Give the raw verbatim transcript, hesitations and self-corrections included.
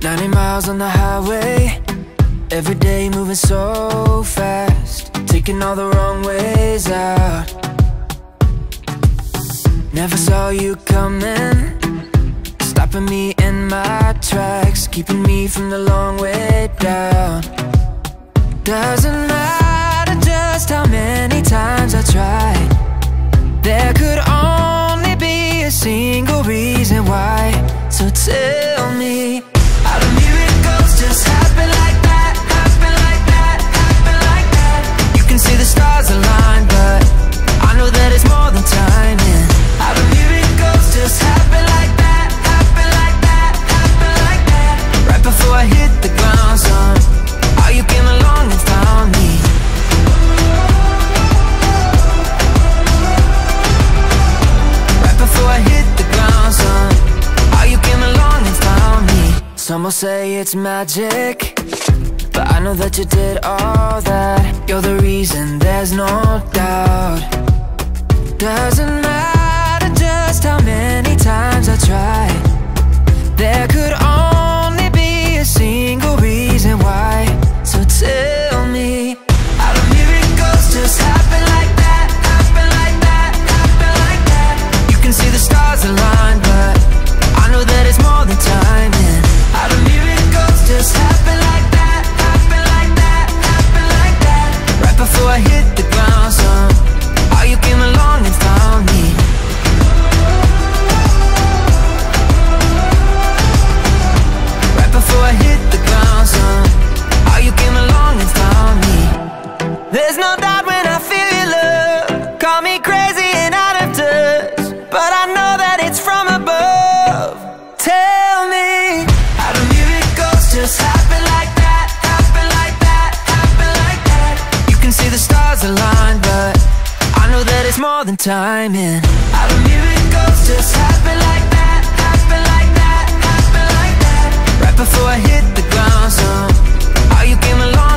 ninety miles on the highway, every day moving so fast, taking all the wrong ways out. Never saw you coming, stopping me in my tracks, keeping me from the long way down. Doesn't matter just how many times I tried, there could only be a single reason why. So tell me, how do miracles just happen like that, happen like that, happen like that? You can see the stars align, but I know that it's more than timing. How do miracles just happen like that, happen like that, happen like that? Right before I hit the ground, son, how you came along and found me. Right before I hit the ground, son, how you came along and found me. Some will say it's magic, but I know that you did all that. You're the reason, there's no doubt. Doesn't matter just how many times I tried, there could only be a single reason why. So tell me, how do miracles just happen like that, happen like that, happen like that? You can see the stars align, but I know that it's more than timing. How do miracles just happen like that, happen like that, happen like that? Right before I hit the ground, son, how you came along and found me. Right before I hit the ground, son, how you came along and found me. There's no doubt when I feel your love, call me crazy and out of touch, but I know that it's from above. Tell me, how do miracles just happen like that, happen like that, happen like that? You can see the stars align, but I know that it's more than timing. How do miracles just happen like that, happen like that, happen like that? Right before I hit the ground, son, how you came along